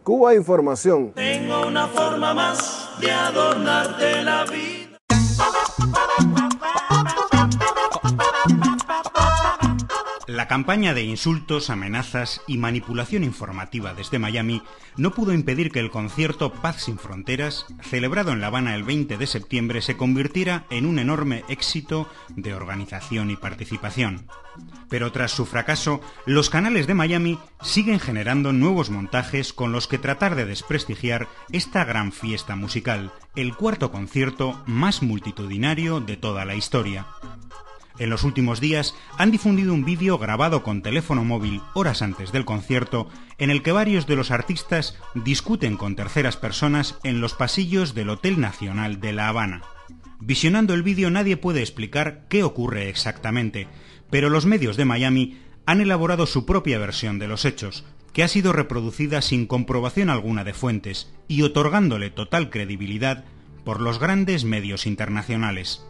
Cuba Información. Tengo una forma más de adornarte la vida. La campaña de insultos, amenazas y manipulación informativa desde Miami no pudo impedir que el concierto Paz sin Fronteras, celebrado en La Habana el 20 de septiembre, se convirtiera en un enorme éxito de organización y participación. Pero tras su fracaso, los canales de Miami siguen generando nuevos montajes con los que tratar de desprestigiar esta gran fiesta musical, el cuarto concierto más multitudinario de toda la historia. En los últimos días han difundido un vídeo grabado con teléfono móvil horas antes del concierto en el que varios de los artistas discuten con terceras personas en los pasillos del Hotel Nacional de La Habana. Visionando el vídeo nadie puede explicar qué ocurre exactamente, pero los medios de Miami han elaborado su propia versión de los hechos, que ha sido reproducida sin comprobación alguna de fuentes y otorgándole total credibilidad por los grandes medios internacionales.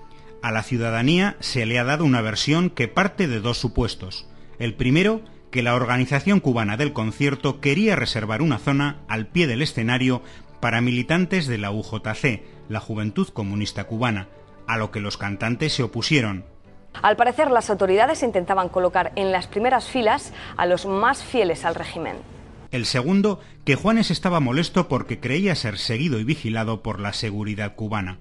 A la ciudadanía se le ha dado una versión que parte de dos supuestos. El primero, que la organización cubana del concierto quería reservar una zona al pie del escenario para militantes de la UJC, la Juventud Comunista Cubana, a lo que los cantantes se opusieron. Al parecer, las autoridades intentaban colocar en las primeras filas a los más fieles al régimen. El segundo, que Juanes estaba molesto porque creía ser seguido y vigilado por la seguridad cubana.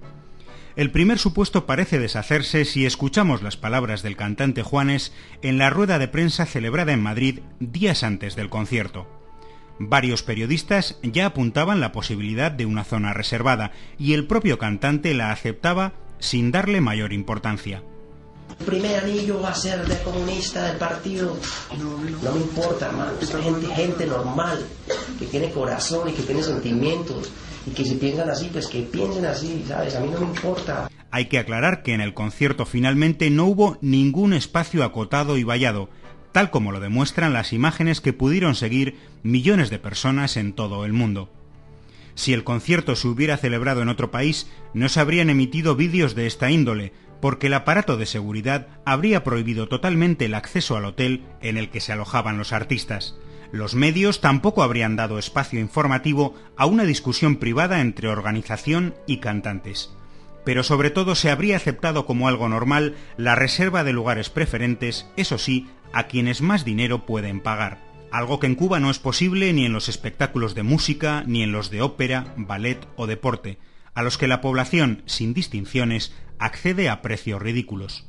El primer supuesto parece deshacerse si escuchamos las palabras del cantante Juanes en la rueda de prensa celebrada en Madrid días antes del concierto. Varios periodistas ya apuntaban la posibilidad de una zona reservada y el propio cantante la aceptaba sin darle mayor importancia. El primer anillo va a ser de comunista del partido. No me importa, hermano. Gente normal, que tiene corazón y que tiene sentimientos. Y que si piensan así, pues que piensen así, ¿sabes? A mí no me importa. Hay que aclarar que en el concierto finalmente no hubo ningún espacio acotado y vallado, tal como lo demuestran las imágenes que pudieron seguir millones de personas en todo el mundo. Si el concierto se hubiera celebrado en otro país, no se habrían emitido vídeos de esta índole, porque el aparato de seguridad habría prohibido totalmente el acceso al hotel en el que se alojaban los artistas. Los medios tampoco habrían dado espacio informativo a una discusión privada entre organización y cantantes. Pero sobre todo se habría aceptado como algo normal la reserva de lugares preferentes, eso sí, a quienes más dinero pueden pagar. Algo que en Cuba no es posible ni en los espectáculos de música, ni en los de ópera, ballet o deporte, a los que la población, sin distinciones, accede a precios ridículos.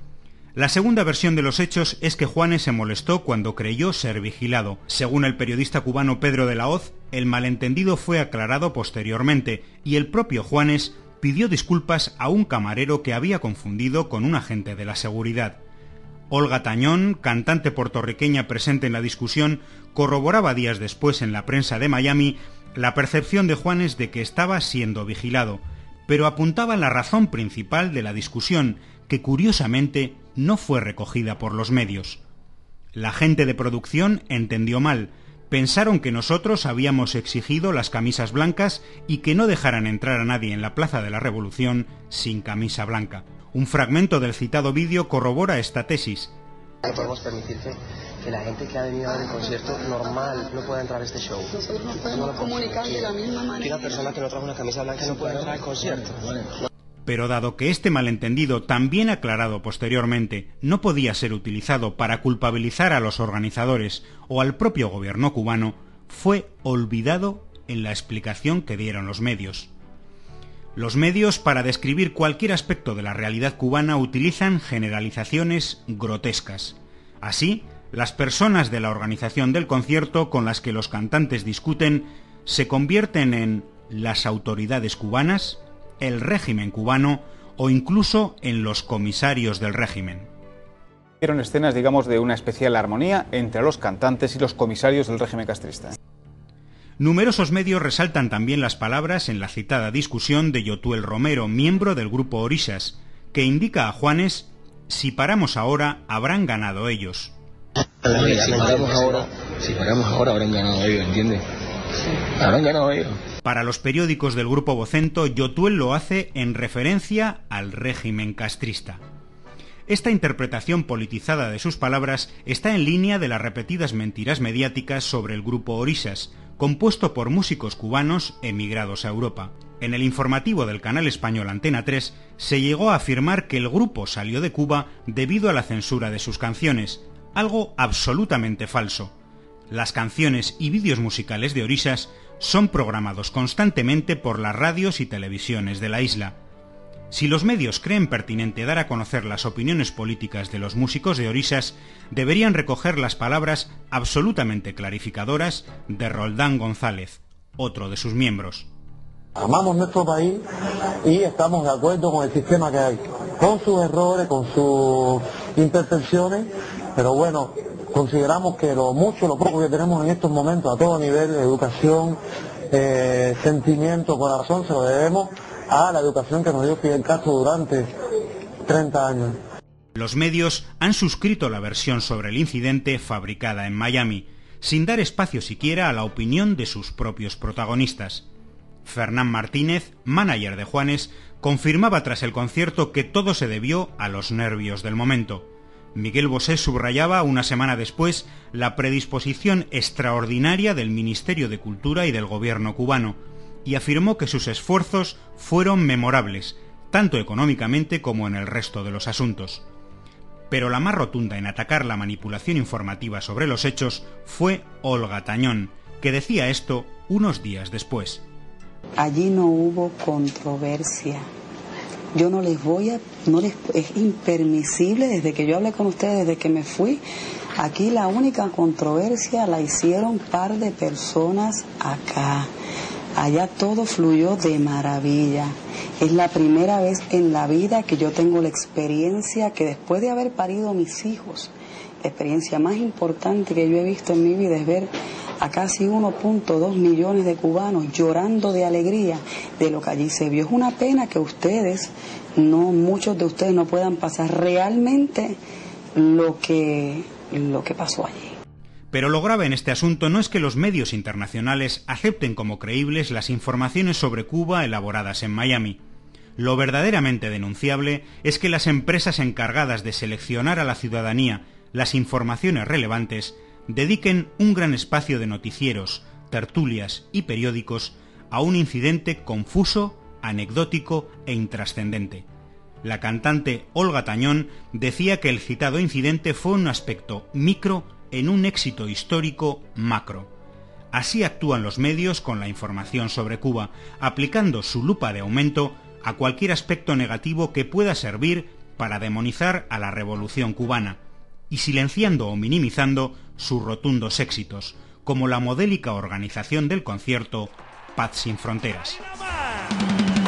La segunda versión de los hechos es que Juanes se molestó cuando creyó ser vigilado. Según el periodista cubano Pedro de la Hoz, el malentendido fue aclarado posteriormente y el propio Juanes pidió disculpas a un camarero que había confundido con un agente de la seguridad. Olga Tañón, cantante puertorriqueña presente en la discusión, corroboraba días después en la prensa de Miami la percepción de Juanes de que estaba siendo vigilado, pero apuntaba la razón principal de la discusión, que curiosamente no fue recogida por los medios. La gente de producción entendió mal, pensaron que nosotros habíamos exigido las camisas blancas y que no dejaran entrar a nadie en la Plaza de la Revolución sin camisa blanca. Un fragmento del citado vídeo corrobora esta tesis. No podemos permitir que la gente que ha venido a ver el concierto normal no pueda entrar a este show. Nosotros no podemos comunicar de la misma manera. Que una persona que no trajo una camisa blanca no puede entrar al concierto. Pero dado que este malentendido, también aclarado posteriormente, no podía ser utilizado para culpabilizar a los organizadores o al propio gobierno cubano, fue olvidado en la explicación que dieron los medios. Los medios, para describir cualquier aspecto de la realidad cubana, utilizan generalizaciones grotescas. Así, las personas de la organización del concierto con las que los cantantes discuten se convierten en las autoridades cubanas, el régimen cubano o incluso en los comisarios del régimen. Vieron escenas, digamos, de una especial armonía entre los cantantes y los comisarios del régimen castrista. Numerosos medios resaltan también las palabras en la citada discusión de Yotuel Romero, miembro del grupo Orishas, que indica a Juanes: si paramos ahora, habrán ganado ellos. Si paramos ahora, habrán ganado ellos, ¿entiendes? Habrán ganado ellos. Para los periódicos del grupo Vocento, Yotuel lo hace en referencia al régimen castrista. Esta interpretación politizada de sus palabras está en línea de las repetidas mentiras mediáticas sobre el grupo Orishas, compuesto por músicos cubanos emigrados a Europa. En el informativo del canal español Antena 3 se llegó a afirmar que el grupo salió de Cuba debido a la censura de sus canciones, algo absolutamente falso. Las canciones y vídeos musicales de Orishas son programados constantemente por las radios y televisiones de la isla. Si los medios creen pertinente dar a conocer las opiniones políticas de los músicos de Orishas, deberían recoger las palabras absolutamente clarificadoras de Roldán González, otro de sus miembros. Amamos nuestro país y estamos de acuerdo con el sistema que hay, con sus errores, con sus imperfecciones, pero bueno, consideramos que lo mucho, lo poco que tenemos en estos momentos a todo nivel, educación, sentimiento, corazón, se lo debemos a la educación que nos dio Fidel Castro durante 30 años. Los medios han suscrito la versión sobre el incidente fabricada en Miami, sin dar espacio siquiera a la opinión de sus propios protagonistas. Fernán Martínez, manager de Juanes, confirmaba tras el concierto que todo se debió a los nervios del momento. Miguel Bosé subrayaba una semana después la predisposición extraordinaria del Ministerio de Cultura y del gobierno cubano, y afirmó que sus esfuerzos fueron memorables, tanto económicamente como en el resto de los asuntos. Pero la más rotunda en atacar la manipulación informativa sobre los hechos fue Olga Tañón, que decía esto unos días después. Allí no hubo controversia. Yo es impermisible, desde que yo hablé con ustedes, desde que me fui, aquí la única controversia la hicieron par de personas acá. Allá todo fluyó de maravilla. Es la primera vez en la vida que yo tengo la experiencia que después de haber parido a mis hijos, la experiencia más importante que yo he visto en mi vida es ver a casi 1.2 millones de cubanos llorando de alegría de lo que allí se vio. Es una pena que muchos de ustedes no puedan pasar realmente lo que pasó allí. Pero lo grave en este asunto no es que los medios internacionales acepten como creíbles las informaciones sobre Cuba elaboradas en Miami. Lo verdaderamente denunciable es que las empresas encargadas de seleccionar a la ciudadanía las informaciones relevantes dediquen un gran espacio de noticieros, tertulias y periódicos a un incidente confuso, anecdótico e intrascendente. La cantante Olga Tañón decía que el citado incidente fue un aspecto micro en un éxito histórico macro. Así actúan los medios con la información sobre Cuba, aplicando su lupa de aumento a cualquier aspecto negativo que pueda servir para demonizar a la revolución cubana, y silenciando o minimizando sus rotundos éxitos, como la modélica organización del concierto Paz sin Fronteras.